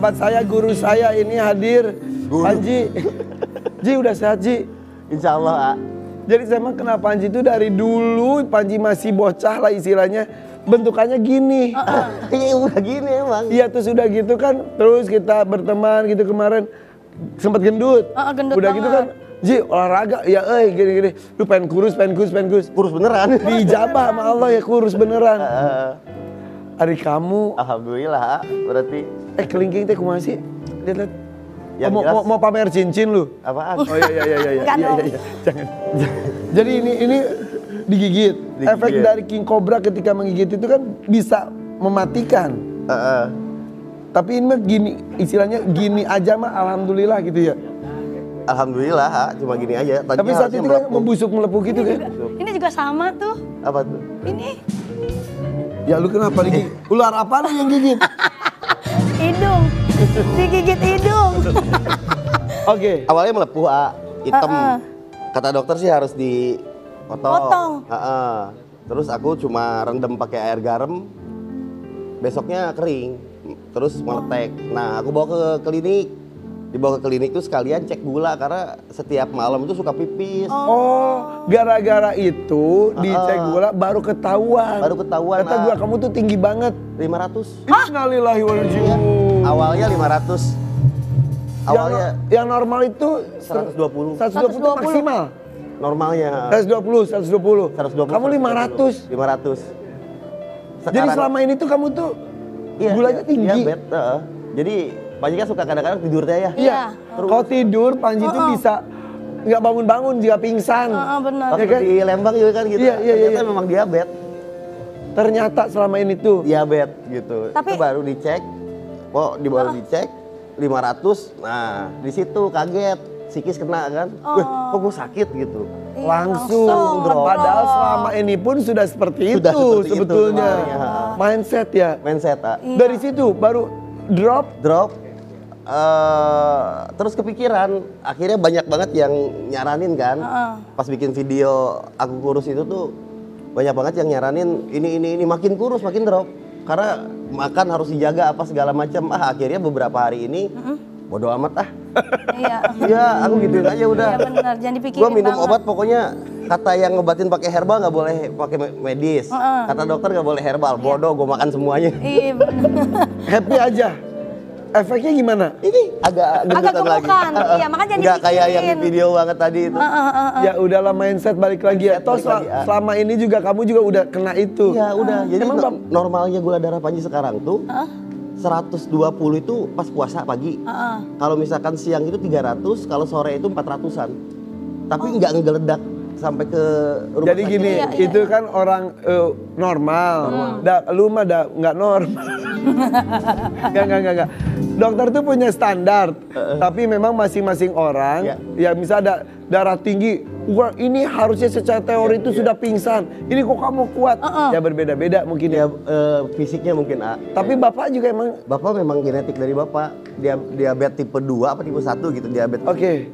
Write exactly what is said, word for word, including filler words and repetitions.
Sahabat saya, guru saya ini hadir. Guru. Panji. Ji udah sehat Ji? Insya Allah. A. Jadi saya emang kenal Panji itu dari dulu. Panji masih bocah lah istilahnya. Bentukannya gini. Iya udah gini emang. Iya tuh sudah gitu kan. Terus kita berteman gitu kemarin. Sempat gendut. Uh, gendut udah banget. gitu kan. Ji olahraga. Ya eh gini-gini. Lu pengen kurus, pengen kurus, pengen kurus. Kurus beneran. Dijabah sama Allah ya kurus beneran. Uh, Hari kamu. Alhamdulillah. A. Berarti. Eh kelingking teh kumaha sih? Lihat-lihat. Oh, Yang mau, jelas- mau, mau pamer cincin lu? Apaan? Oh iya iya iya iya iya Enggak iya, dong. iya, iya. Jangan. Jadi ini ini digigit. Digigit. Efek dari king cobra ketika menggigit itu kan bisa mematikan. Uh, uh. Tapi ini mah gini, istilahnya gini aja mah alhamdulillah gitu ya. Alhamdulillah. A. Cuma gini aja. Tadinya Tapi saat harusnya itu kan melepuh. membusuk melepuk gitu kan. Ini juga sama tuh. Apa tuh? Ini Ya lu kenapa digigit? Ular apa lu yang gigit? hidung. Digigit hidung. Oke. Awalnya melepuh, A. Hitam. Uh-uh. Kata dokter sih harus dipotong. Potong. Uh-uh. Terus aku cuma rendam pakai air garam. Besoknya kering. Terus meletek. Nah, aku bawa ke klinik. Dibawa ke klinik tuh sekalian cek gula karena setiap malam itu suka pipis. Oh, gara-gara itu dicek Uh-uh. gula baru ketahuan. Baru ketahuan, Kata ah. gula kamu tuh tinggi banget. lima ratus. Innalillahi wa inna ilaihi raji'un. Awalnya lima ratus. Awalnya yang, yang normal itu seratus dua puluh. seratus dua puluh itu maksimal. Normalnya seratus dua puluh, seratus dua puluh. seratus dua puluh. Kamu lima ratus. lima ratus. Jadi selama ini tuh kamu tuh iya, gulanya iya, tinggi. Iya, bed, uh. Jadi Panji kan suka kadang-kadang tidurnya ya. Iya. Kalau tidur Panji tuh bisa nggak bangun-bangun jika pingsan. Heeh, benar. Waktu Ya kan? di Lembang juga kan gitu. Iya, iya, iya, Ternyata iya. memang diabetes. Ternyata selama ini tuh. Diabetes gitu. Tapi- Itu baru dicek. Oh, di baru dicek lima ratus. Nah, di situ kaget. Psikis kena kan. Wih, kok gue sakit gitu. Iya, Langsung langsung drop. drop. Padahal selama ini pun sudah seperti Sudah itu seperti itu sebetulnya. sebenarnya. Mindset ya. Mindset, ah. Iya. Dari situ baru drop. Drop. eh terus kepikiran. Akhirnya banyak banget yang nyaranin kan. Heeh. Pas bikin video aku kurus itu tuh banyak banget yang nyaranin ini ini ini makin kurus makin drop karena makan harus dijaga apa segala macam. Ah akhirnya beberapa hari ini bodo amat ah. Iya. Iya aku gituin aja udah. Iya benar, jangan dipikirin. Gua minum banget. obat pokoknya kata yang ngobatin pakai herbal nggak boleh pakai me- medis. Heeh. Kata dokter nggak boleh herbal. Bodoh gua makan semuanya. Iya benar. Happy aja. Efeknya gimana? Ini agak gendutan lagi. gemukan, iya, makanya jangan Nggak kayak yang di dipikirin. video banget tadi itu. Ya udahlah mindset balik lagi ya. Mindset Toh balik sel- lagi, ah. selama ini juga kamu juga udah kena itu. Ya udah, jadi Emang no- Bang- normalnya gula darah Panji sekarang tuh seratus dua puluh itu pas puasa pagi. Heeh. Kalau misalkan siang itu tiga ratus, kalau sore itu empat ratusan. Tapi nggak ngegeledak sampai ke rumah Jadi sakit. gini, Iya, iya, itu kan orang eh, normal. Da, lu mah da, nggak normal. Nggak, nggak, nggak, nggak. Dokter tuh punya standar, tapi memang masing-masing orang, Iya. ya misal ada darah tinggi, wah ini harusnya secara teori itu sudah pingsan. Ini kok kamu kuat? Ya berbeda-beda mungkin ya. Ya eh, fisiknya mungkin A. Tapi bapak juga emang, Bapak memang genetik dari bapak. Dia diabetes tipe dua apa tipe satu gitu diabetes. oke.